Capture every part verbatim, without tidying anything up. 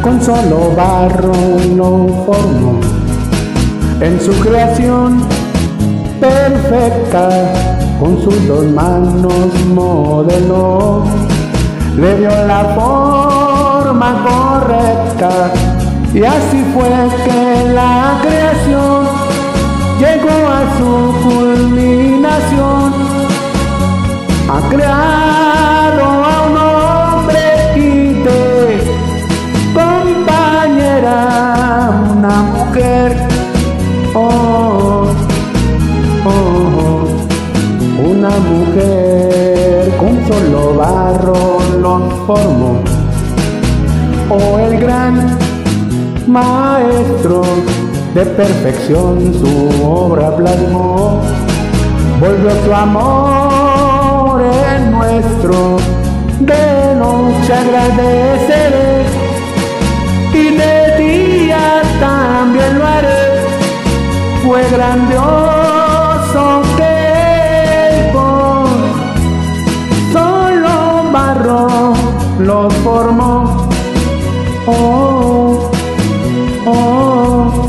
con solo barro lo formó. En su creación perfecta, con sus dos manos modeló, le dio la forma correcta, y así fue que la creación llegó a su culminación. Ha creado a un hombre y de compañera una mujer. Oh, oh, oh, una mujer con solo barro lo formó. Oh, el gran maestro de perfección su obra plasmó, volvió su amor en nuestro, de noche agradeceré y de día también lo haré. Fue grandioso que él con solo barro lo formó. Oh, oh,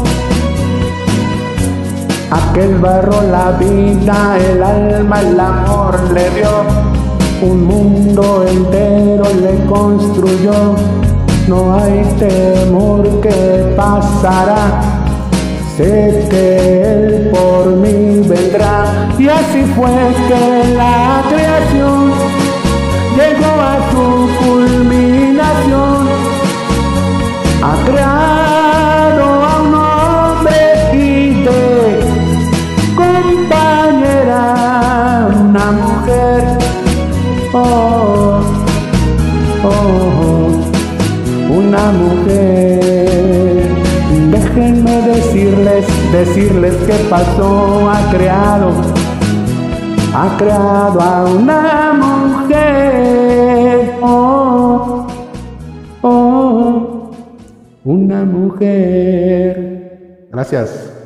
aquel barro la vida, el alma, el amor le dio, un mundo entero le construyó. No hay temor que pasará, sé que Él por mí vendrá. Y así fue que la creación llegó a su culminación. Ha creado a un hombre y de compañera una mujer. Oh, oh, oh, una mujer. Déjenme decirles, decirles qué pasó. Ha creado, ha creado a una mujer. Oh, oh, una mujer. Gracias.